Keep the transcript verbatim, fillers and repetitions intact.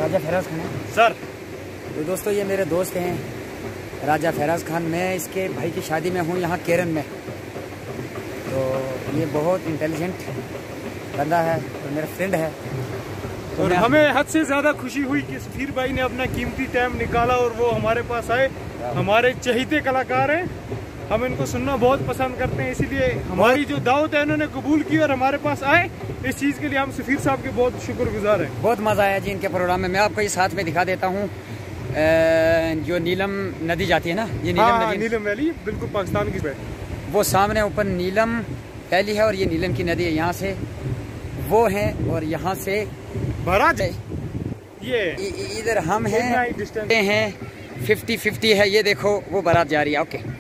राजा फैराज खान है सर। तो दोस्तों ये मेरे दोस्त हैं राजा फैराज खान। मैं इसके भाई की शादी में हूँ यहाँ केरन में। तो ये बहुत इंटेलिजेंट बंदा है और मेरा फ्रेंड है। तो और हमें हद से ज़्यादा खुशी हुई कि सफीर भाई ने अपना कीमती टाइम निकाला और वो हमारे पास आए। हमारे चहेते कलाकार हैं, हम इनको सुनना बहुत पसंद करते हैं, इसीलिए हमारी जो दावत है उन्होंने कबूल की और हमारे पास आए। इस चीज़ के लिए हम सफीर साहब के बहुत शुक्रगुजार हैं। बहुत मज़ा आया जी इनके प्रोग्राम में। मैं आपको ये साथ में दिखा देता हूँ जो नीलम नदी जाती है ना, ये नीलम हाँ, नदी, नीलम वैली बिल्कुल पाकिस्तान की है। वो सामने ऊपर नीलम वैली है और ये नीलम की नदी है। यहाँ से वो है और यहाँ से बारात ये इधर हम हैं हैं फिफ्टी फिफ्टी है। ये देखो वो बारात जा रही है। ओके।